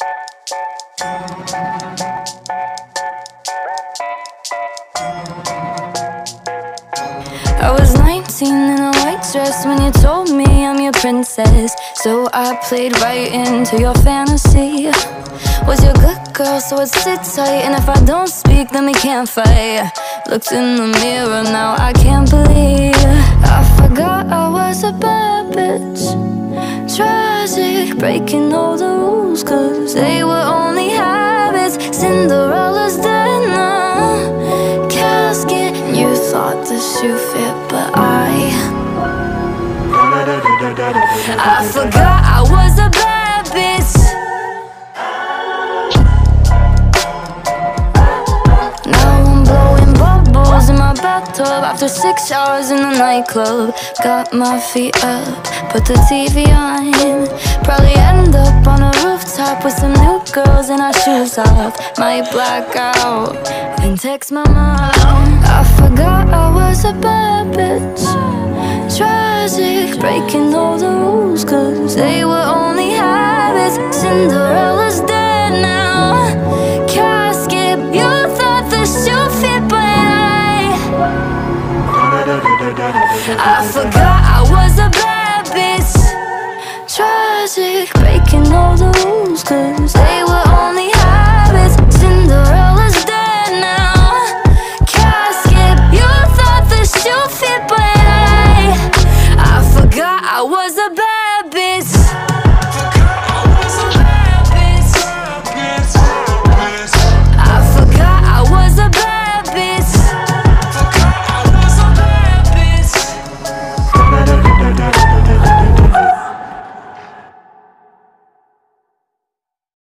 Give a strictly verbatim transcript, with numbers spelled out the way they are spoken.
I was nineteen in a white dress when you told me I'm your princess. So I played right into your fantasy. Was your good girl, so I'd sit tight. And if I don't speak, then we can't fight. Looked in the mirror, now I can't believe I forgot I was a bad bitch. Tragic, breaking all the rules, cause they were only habits. Cinderella's dead now, casket. You thought the shoe fit, but I I forgot I was a bad bitch. Now I'm blowing bubbles in my bathtub after six hours in the nightclub. Got my feet up, put the T V on. Probably end up on a rooftop with some new girls and our shoes off. Might black out and text my mom. I forgot I was a bad bitch. Tragic, breaking all the rules, cause they were only habits. Cinderella's dead now, casket. You thought the shoe fit, but I I forgot I was a bad bitch. Tragic, breaking all the rules, cause they